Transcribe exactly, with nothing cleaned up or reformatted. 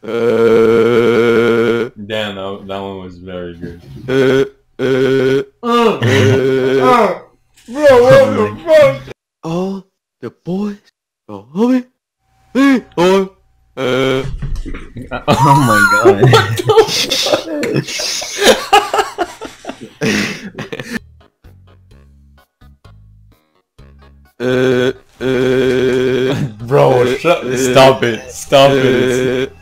Uh, Damn, that, that one was very good. uh, uh, Uh, uh, uh, bro, what the fuck? all the boys go home. Hey, oh, uh, Oh my god. uh, uh, Bro, shut, stop it, stop it. It's,